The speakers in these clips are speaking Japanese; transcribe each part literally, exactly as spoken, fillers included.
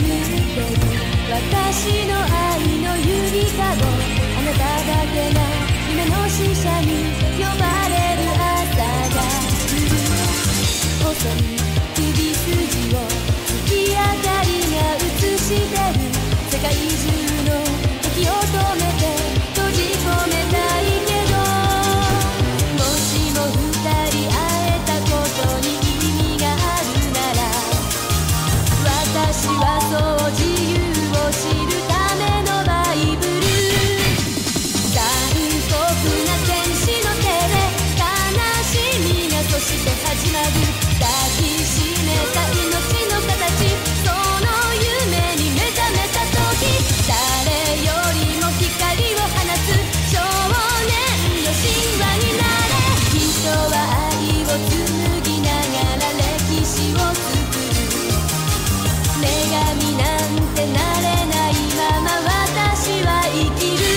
私の愛のゆりかご、あなただけが夢の使者に呼ばれる朝が来る。細い首筋を月明かりが映してる。世界中の時を止めて閉じ込めたいけど、もしも二人会えたことに意味があるなら、私はそう自由知るためのバイブル。残酷な天使の手で悲しみがそして始まる。抱きしめた命の形、その夢に目覚めた時、誰よりも光を放つ少年よ、神話になれ。人は愛を紡ぎながら歴史を作る。女神なんてなれないまま私は生きる。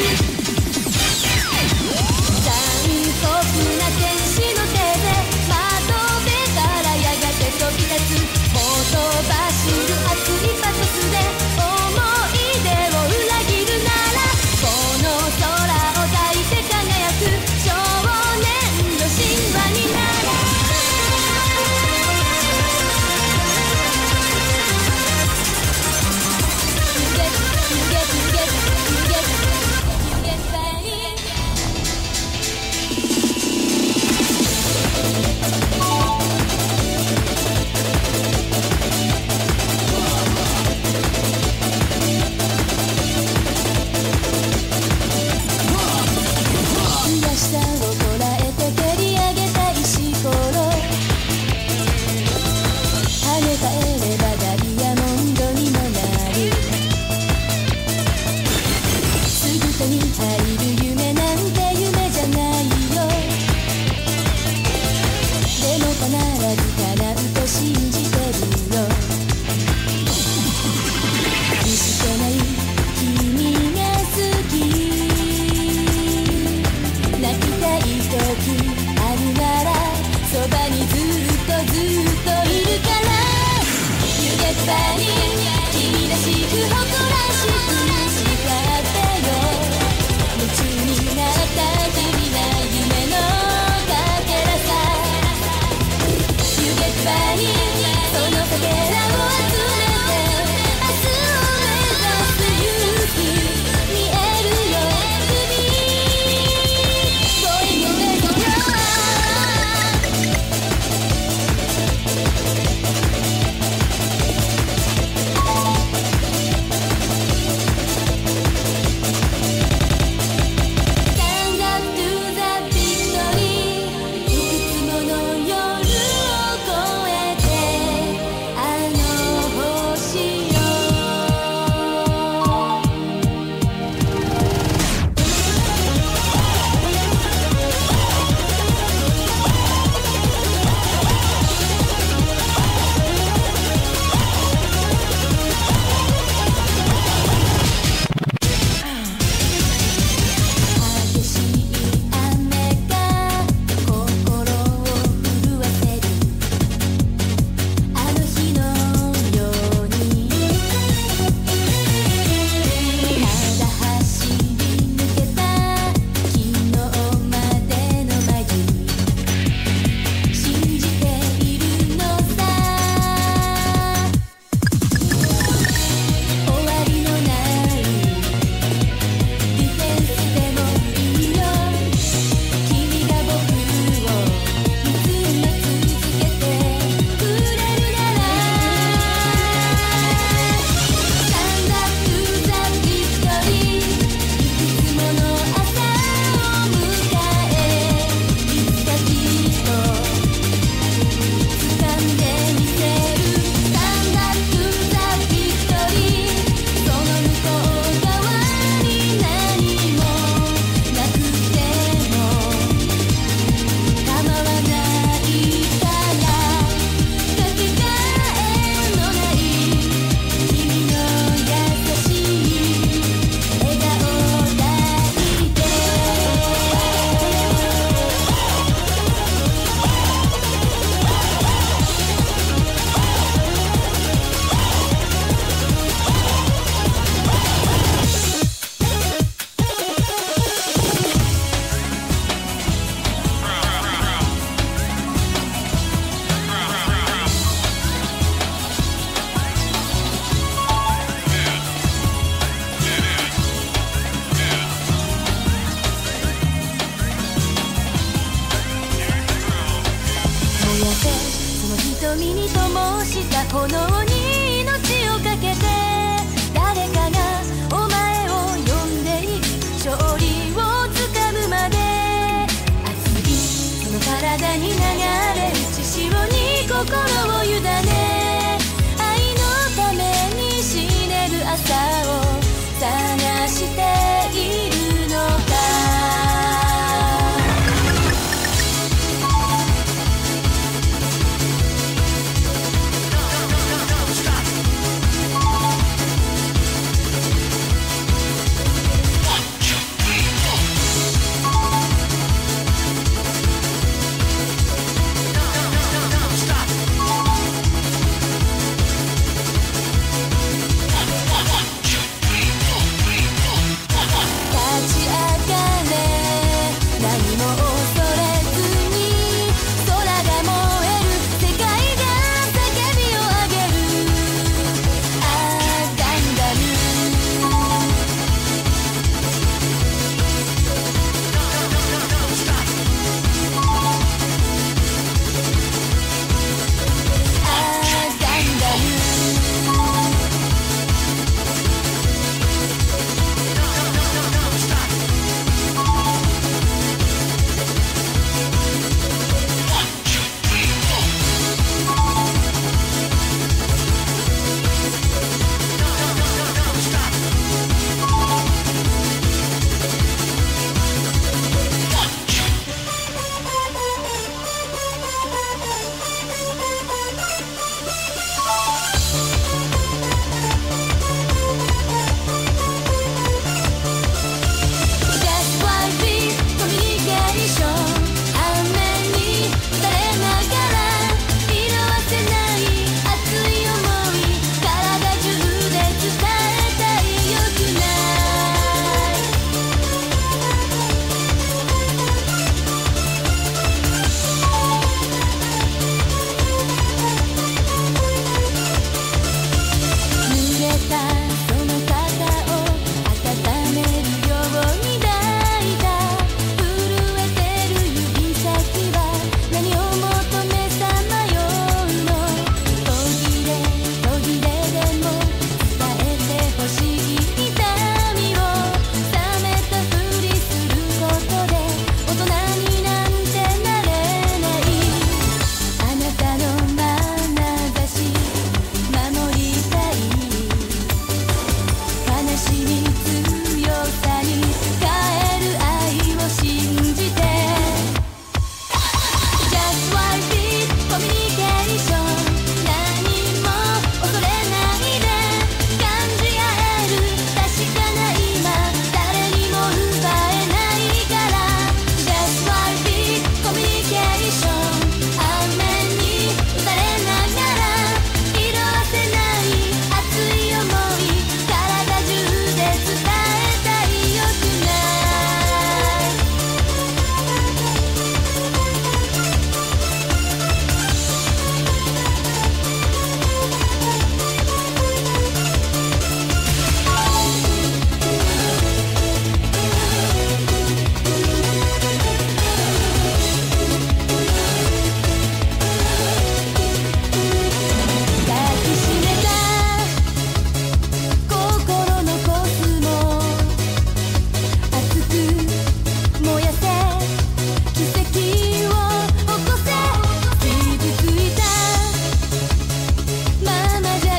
残酷な天使の手で窓辺からやがて飛び立つ。ほとばしる熱いパトスで思い出を裏切るなら、この空を抱いて輝く少年よ、神話になれ。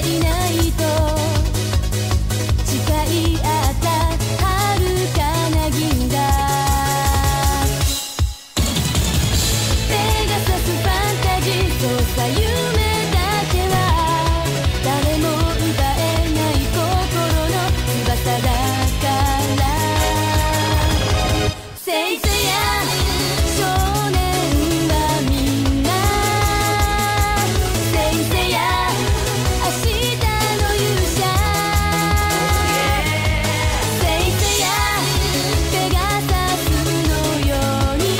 しないと誓い合った遥かな銀河ペガサスファンタジーそうさ夢だけは誰も奪えない心の翼だからせいぜいや少年はみんなせいぜいや明日の勇者せいぜいやペガサスのように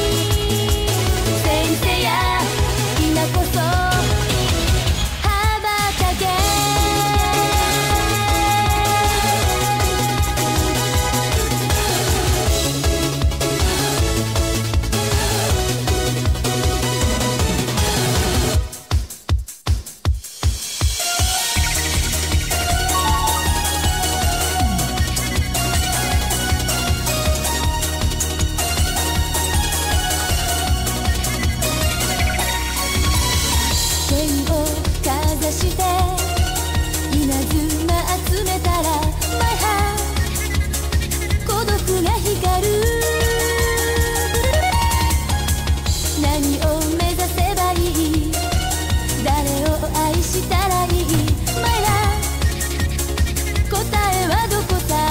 せいぜいや今こそ羽ばたけ剣をかざして稲妻集めたら My heart 孤独が光る何を目指せばいい誰を愛したらいい My love 答えはどこさ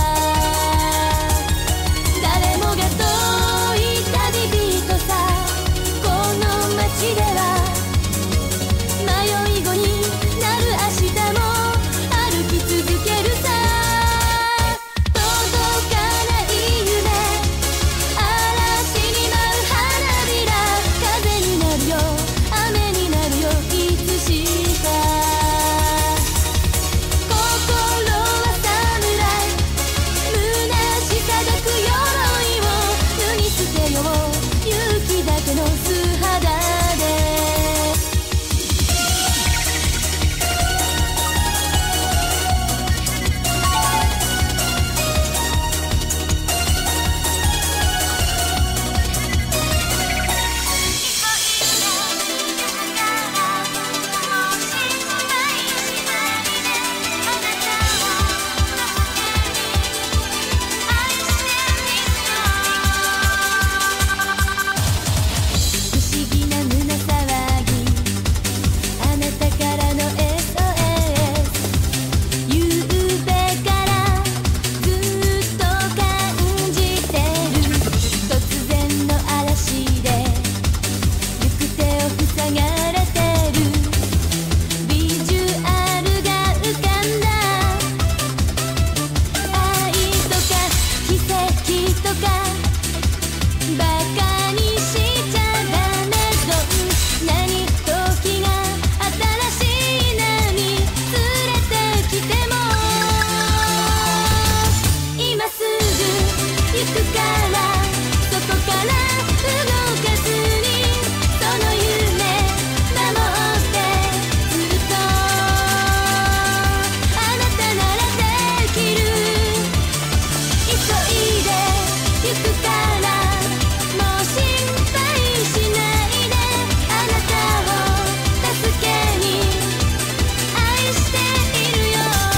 誰もが遠い旅人さこの街では迷い子になる明日も歩き続けるさ届かない夢嵐に舞う花びら風になるよ雨になるよいつしか心は侍虚しさがく鎧を脱ぎ捨てよう勇気だけの素肌で不思議な胸騒ぎあなたからの エスオーエス 夕べからずっと感じてる突然の嵐で行く手を塞がれてるビジュアルが浮かんだ愛とか奇跡とかバカにしちゃダメどんなに時が新しい波連れてきても今すぐ行くからそこから動かずにその夢守ってずっとあなたならできる急いで行くからもう心配しないであなたを助けに愛しているよ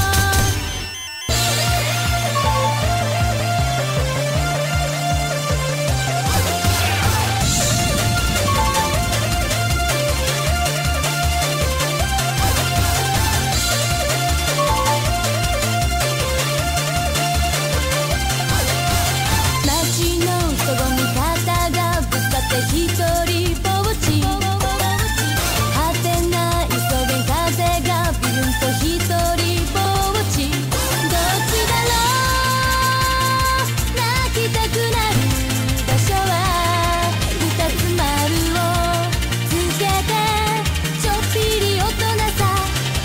街の人混み肩がぶつかって一人ぼっち果てない草原風がビュンと一人ぼっちどっちだろう泣きたくなる場所は二つ丸をつけてちょっぴり大人さ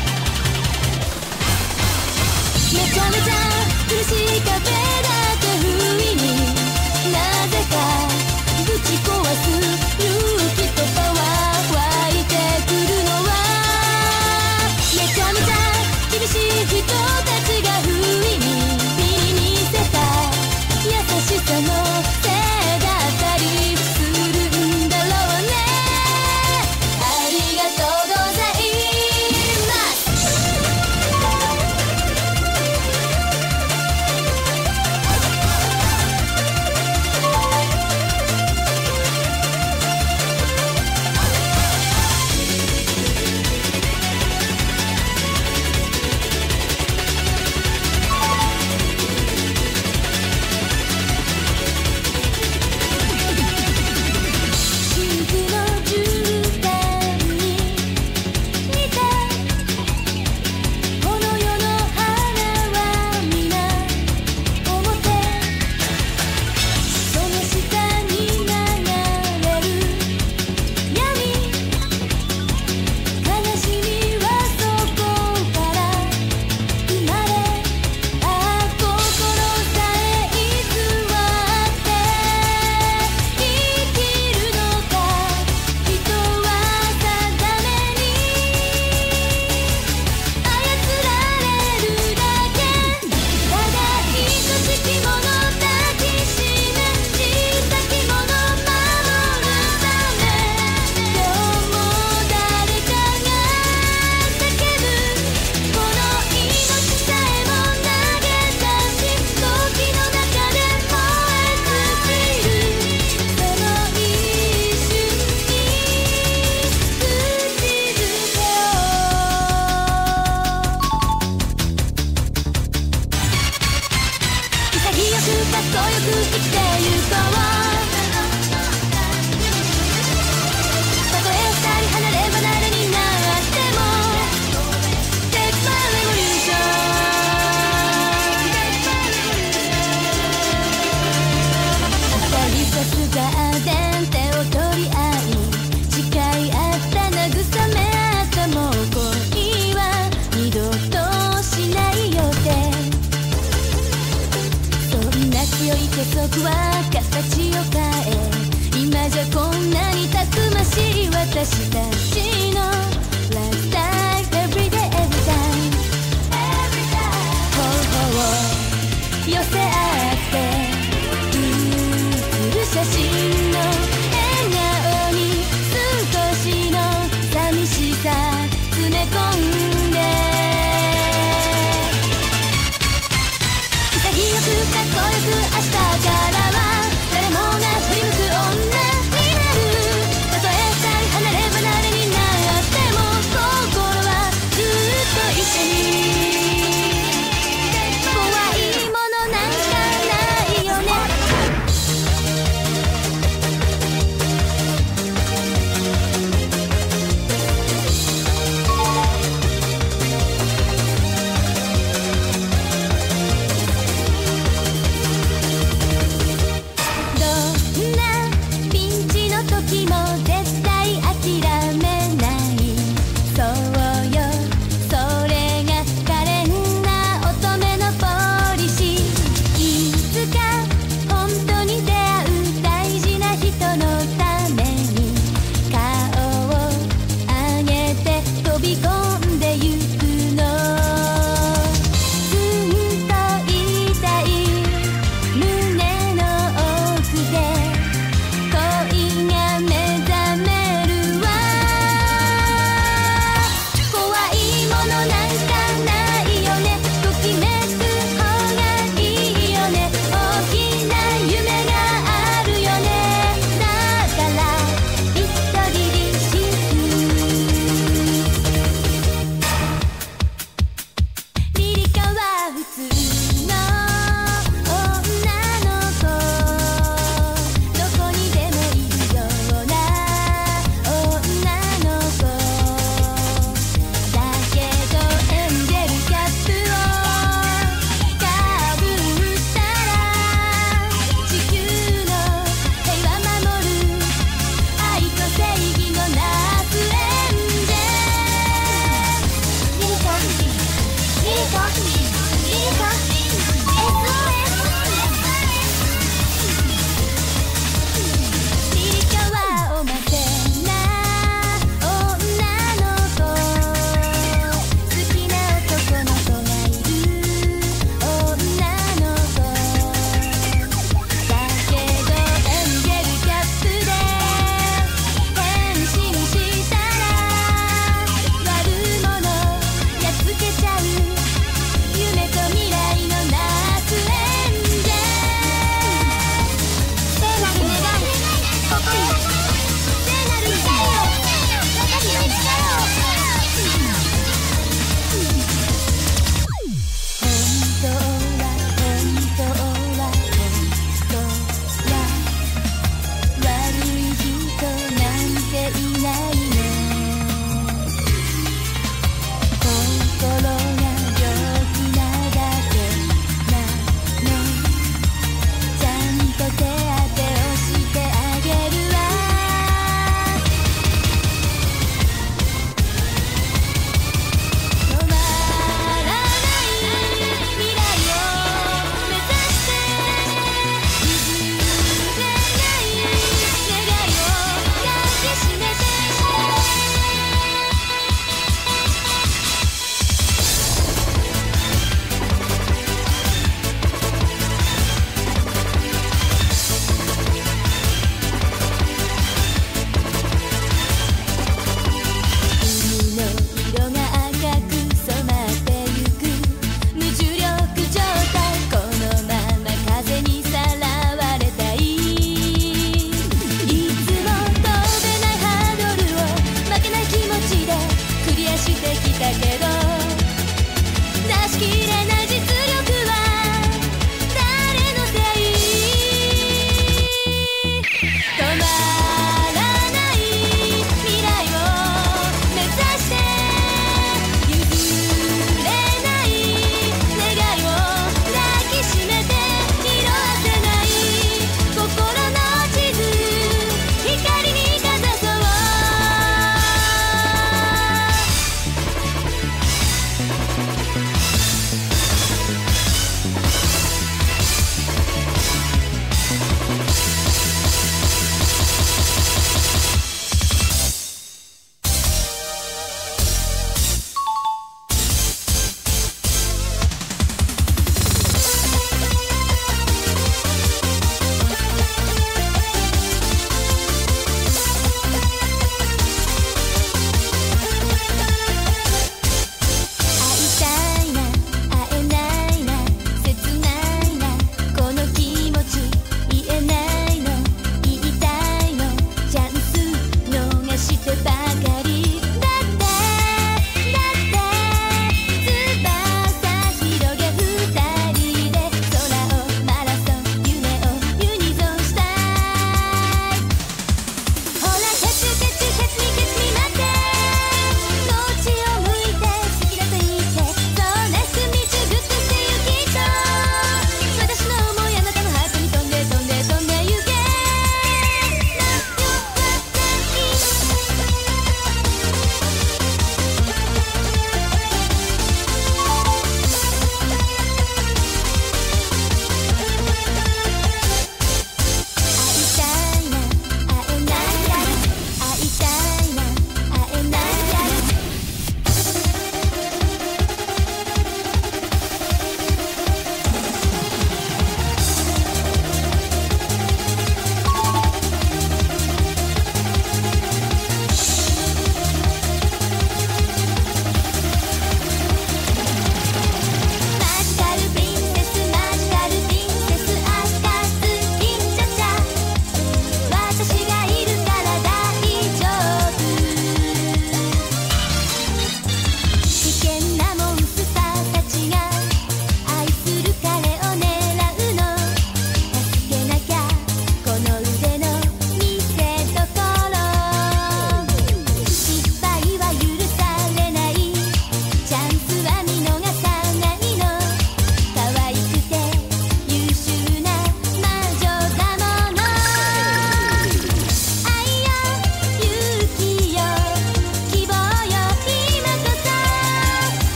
めちゃめちゃ苦しい風だけ不意になぜかぶち壊す勇気とパワー湧いてくるのはめちゃめちゃ厳しい人たちが不意に身にせた優しさのせいだったりするんだろうねありがとうございます生きてゆこう。たとえ二人離れ離れになっても Take my revolution。 二人さすガーデン手を取り合い誓い合った慰め合ったもう恋は二度としないよってそんな強い結束は形を変え今じゃこんなにたくましい私たちの Last time every day every time 頬を寄せ合って写真の笑顔に少しの寂しさ詰め込んで潔くかっこよく明日からは誰もが振り向く女になるたとえ二人離れ離れになっても心はずっと一緒に怖いものなんかないよね時も絶対諦めないそうよそれが可憐な乙女のポリシーいつか本当に出会う大事な人のために顔を上げて飛び込んでゆくのずっと痛い胸の奥で恋が目覚めるわ怖いものなんかないよねときめく方がいいよね大きな夢があるよねだから一人りしくリリカは普通の女の子どこにでもいるような女の子だけどエンジェルキャップをかぶったら地球の平和守る愛と正義のなすエンジェルリリカリリカリリカ エスオーエス リリカはおませな女の子好きな男の子がいる女の子だけどエンジェルキャップで変身したら悪者やっつけちゃう夢と未来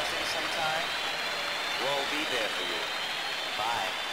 housing sometime, we'll be there for you. Bye.